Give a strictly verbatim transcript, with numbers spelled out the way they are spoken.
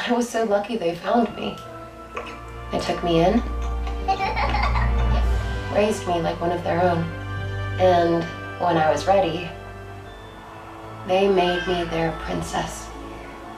I was so lucky they found me. They took me in, raised me like one of their own. And when I was ready, they made me their princess.